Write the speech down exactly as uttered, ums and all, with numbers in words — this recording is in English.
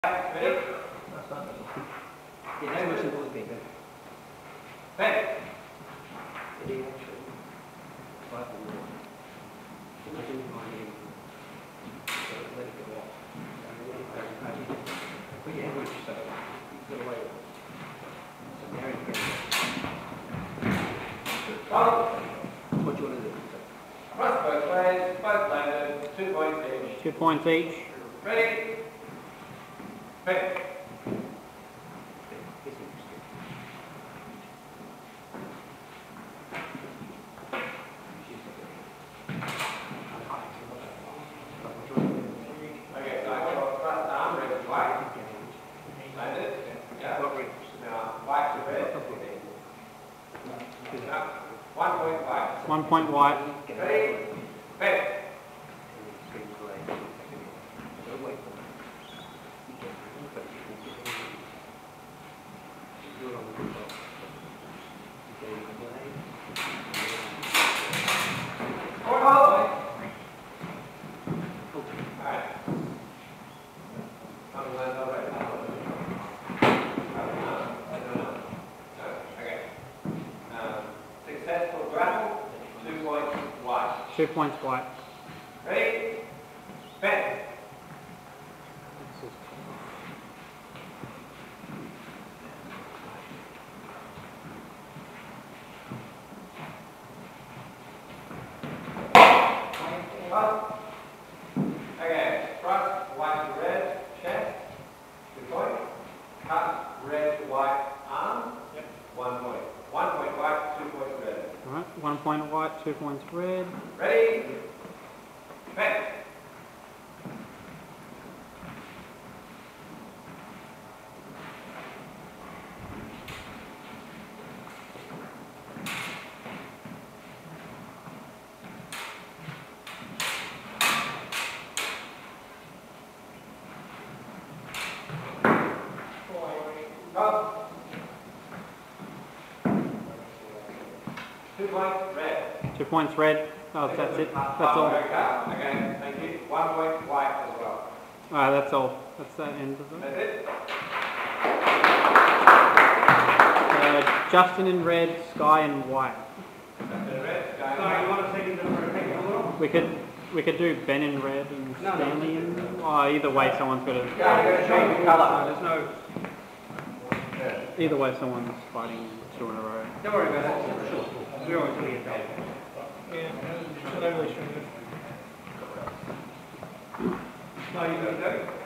Ready? Yeah, no motion will be good. Ready? Ready, action. Five and one. I do my name. So let it go off. Put your hand so you get away with it. So now you can. Follow. What do you want to do? Cross both ways, both landed, two points each. Two points each. Ready? Ready? Okay, so I want to thrust arm, red and white. Landed. Yeah. Now, white to red. Now, one point white. One point white. Ready? Ready? Successful grapple, two points white. Two points white. Ready? Bend. Okay, thrust, white to red, chest, two points. Cut, red to white, arm, yep. One point. One point white, two points red. Alright, one point white, two points red. Ready? Bend. Up. Two points red. Two points red. Oh, that's it. That's all. Okay, thank you. One point white as well. Alright, that's all. That's the end of it. That's it. Uh, Justin in red, Sky in white. Justin in red, Sky in So white. you want to take it for a take a little? We could we could do Ben in red and No, no. Stanley in. Oh, either way, someone's got to. Yeah, you're going to change the colour. There's no. Either way, someone's fighting two in a row. Don't worry about that. Sure. We're always going to get that. Yeah, it's not overly strong. No, you don't go.